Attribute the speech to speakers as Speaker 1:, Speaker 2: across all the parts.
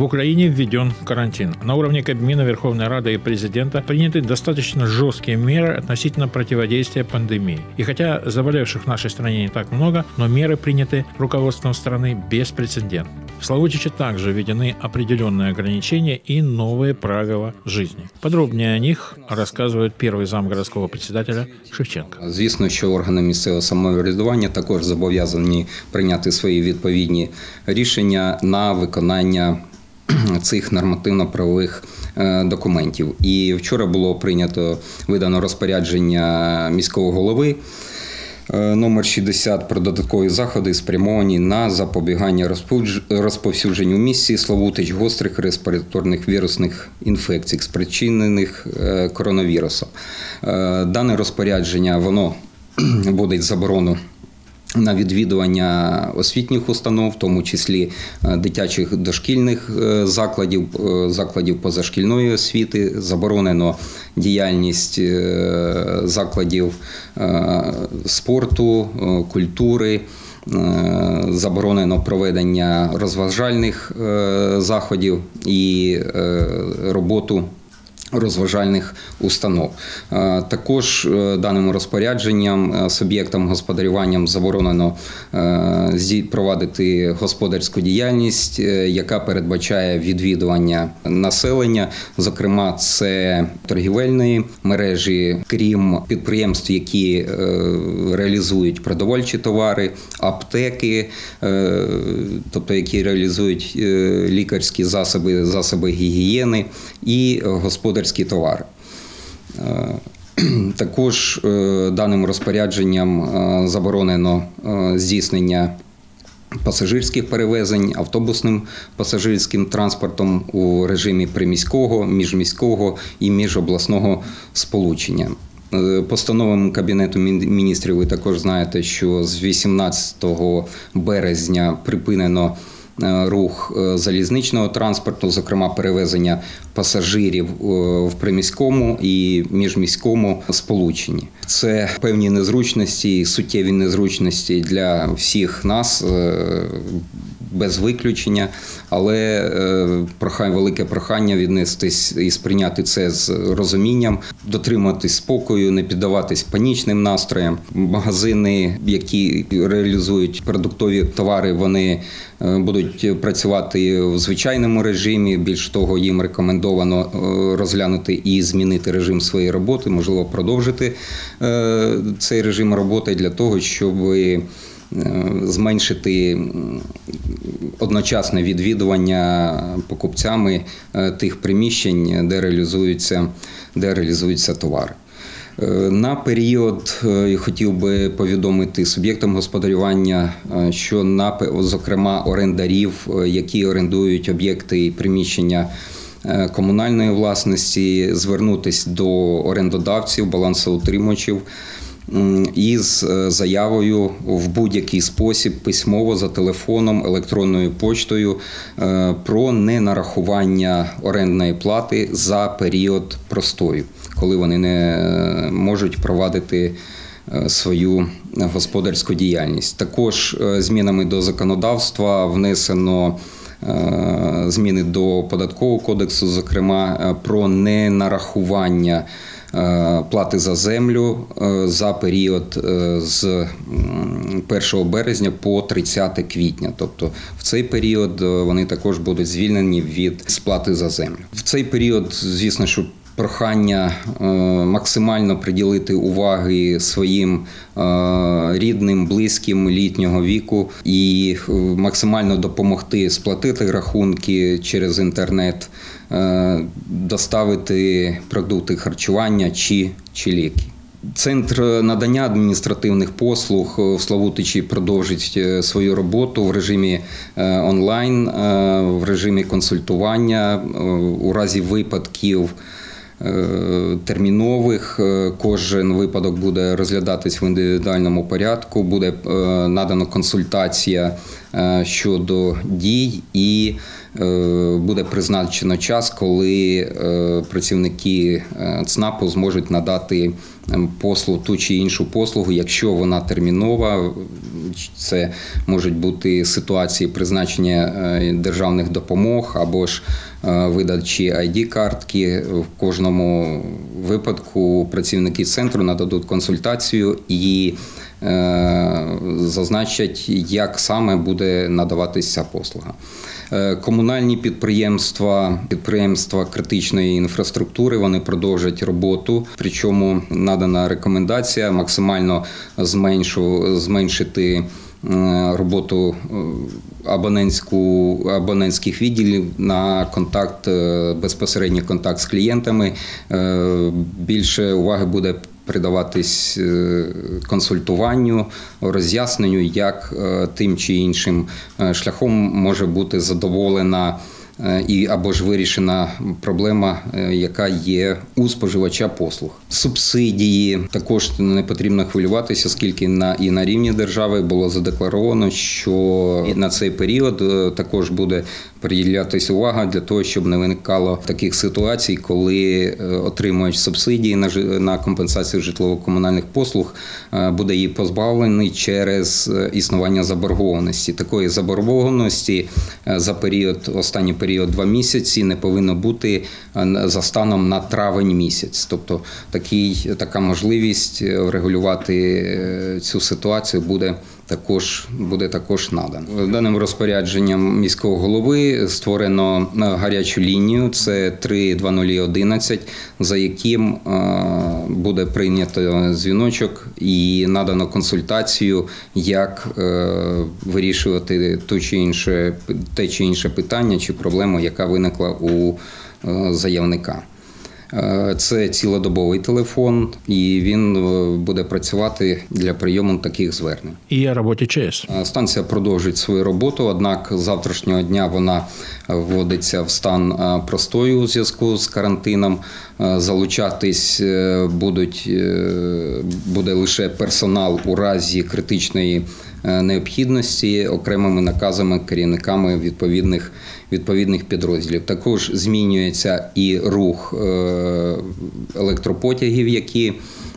Speaker 1: Украине введен карантин. На уровне Кабмина, Верховной Рады и президента приняты достаточно жесткие меры относительно противодействия пандемии. И хотя заболевших в нашей стране не так много, но меры приняты руководством страны беспрецедентно. В Славутиче также введены определенные ограничения и новые правила жизни. Подробнее о них рассказывает первый зам городского председателя Шевченко.
Speaker 2: Звісно, що органи місцевого самоврядування також зобов'язані прийняти свої відповідні рішення на виконання цих нормативно-правових документів. І вчора було видано розпорядження міського голови номер 60 про додаткові заходи, спрямовані на запобігання розповсюдженню в місті Славутич гострих респіраторних вірусних інфекцій, спричинених коронавірусом. Дане розпорядження, воно вводить заборону на відвідування освітніх установ, в тому числі дитячих дошкільних закладів позашкільної освіти, заборонено діяльність закладів спорту, культури, заборонено проведення розважальних заходів і роботу розважальних установ. Також даним розпорядженням суб'єктам господарювання заборонено провадити господарську діяльність, яка передбачає відвідування населення. Зокрема, це торгівельної мережі, крім підприємств, які реалізують продовольчі товари, аптеки, тобто які реалізують лікарські засоби гігієни і господарські товари. Також даним розпорядженням заборонено здійснення пасажирських перевезень автобусним пасажирським транспортом у режимі приміського, міжміського і міжобласного сполучення. Постановами Кабінету міністрів ви також знаєте, що з 18 березня припинено рух залізничного транспорту, зокрема перевезення пасажирів в приміському і міжміському сполученні. Це певні незручності, суттєві незручності для всіх нас, без виключення, але велике прохання віднестись і сприйняти це з розумінням, дотримуватись спокою, не піддаватись панічним настроям. Магазини, які реалізують продуктові товари, вони будуть працювати в звичайному режимі. Більш того, їм рекомендовано розглянути і змінити режим своєї роботи, можливо, продовжити цей режим роботи для того, щоб зменшити одночасне відвідування покупцями тих приміщень, де реалізуються товари. На період хотів би повідомити суб'єктам господарювання, що, зокрема, орендарів, які орендують об'єкти і приміщення комунальної власності, звернутися до орендодавців, балансоутримувачів із заявою в будь-який спосіб, письмово, за телефоном, електронною поштою, про ненарахування орендної плати за період простою, коли вони не можуть провадити свою господарську діяльність. Також змінами до законодавства внесено зміни до Податкового кодексу, зокрема, про ненарахування плати за землю за період з 1 березня по 30 квітня. Тобто в цей період вони також будуть звільнені від сплати за землю. В цей період, звісно, що прохання максимально приділити уваги своїм рідним, близьким літнього віку і максимально допомогти сплатити рахунки через інтернет, доставити продукти харчування чи ліки. Центр надання адміністративних послуг в Славутичі продовжить свою роботу в режимі онлайн, в режимі консультування. У разі випадків термінових кожен випадок буде розглядатись в індивідуальному порядку, буде надана консультація щодо дій і буде призначено час, коли працівники ЦНАПу зможуть надати ту чи іншу послугу, якщо вона термінова це можуть бути ситуації призначення державних допомог або ж видачі ID-картки. В кожному випадку працівники центру нададуть консультацію і зазначать, як саме буде надаватися послуга. Комунальні підприємства критичної інфраструктури, вони продовжать роботу, причому надана рекомендація максимально зменшити роботу абонентських відділів на контакт, безпосередній контакт з клієнтами. Більше уваги буде придаватись консультуванню, роз'ясненню, як тим чи іншим шляхом може бути задоволена або ж вирішена проблема, яка є у споживача послуг. Субсидії також не потрібно хвилюватися, оскільки і на рівні держави було задекларовано, що на цей період також буде приділятися увага для того, щоб не виникало таких ситуацій, коли отримують субсидії на компенсацію житлово-комунальних послуг, буде її позбавлений через існування заборгованості. Такої заборгованості за останній період 2 місяці не повинно бути за станом на травень місяць. Тобто така можливість врегулювати цю ситуацію буде також надана. Даним розпорядженням міського голови створено гарячу лінію, це 32011, за яким буде прийнято дзвіночок і надано консультацію, як вирішувати те чи інше питання чи проблему, яка виникла у заявника. Це цілодобовий телефон, і він буде працювати для прийому таких звернень.
Speaker 1: І о роботі ЧАЕС.
Speaker 2: Станція продовжить свою роботу, однак з завтрашнього дня вона вводиться в стан простою у зв'язку з карантином. Залучатись буде лише персонал у разі критичної необхідності окремими наказами керівниками відповідних підрозділів. Також змінюється і рух електропотягів, які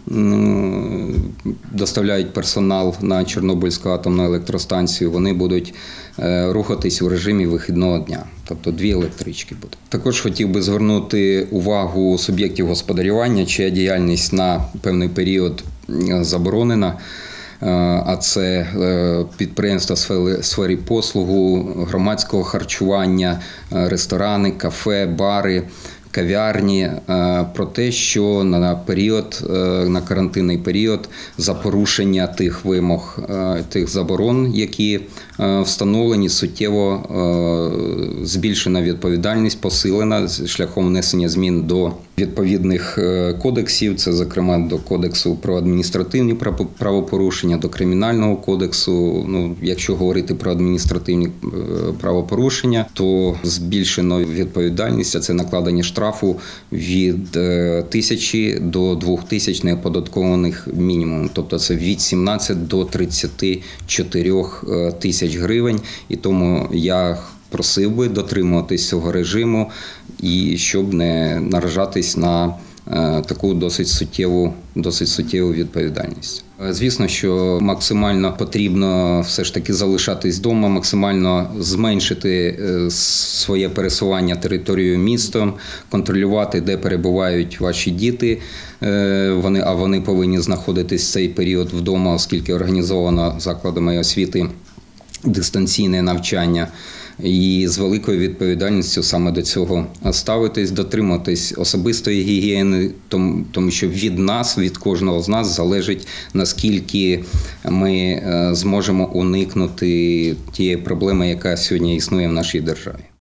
Speaker 2: доставляють персонал на Чорнобильську атомну електростанцію. Вони будуть рухатись у режимі вихідного дня, тобто 2 електрички будуть. Також хотів би звернути увагу суб'єктів господарювання, чия діяльність на певний період заборонена. А це підприємства в сфері послугу, громадського харчування, ресторани, кафе, бари, кав'ярні, про те, що на карантинний період за порушення тих вимог, тих заборон, які встановлені, суттєво збільшена відповідальність, посилена шляхом внесення змін до відповідних кодексів, це, зокрема, до Кодексу про адміністративні правопорушення, до Кримінального кодексу. Якщо говорити про адміністративні правопорушення, то збільшено відповідальність, а це накладення штрафу від 1000 до 2000 неоподаткованих мінімумів. Тобто це від 17 до 34 тисяч гривень. І тому я просив би дотримуватись цього режиму і щоб не наражатись на таку досить суттєву відповідальність. Звісно, що максимально потрібно все ж таки залишатись вдома, максимально зменшити своє пересування територією міста, контролювати, де перебувають ваші діти, а вони повинні знаходитись в цей період вдома, оскільки організовано закладами освіти дистанційне навчання. І з великою відповідальністю саме до цього ставитись, дотриматись особистої гігієни, тому що від нас, від кожного з нас залежить, наскільки ми зможемо уникнути тієї проблеми, яка сьогодні існує в нашій державі.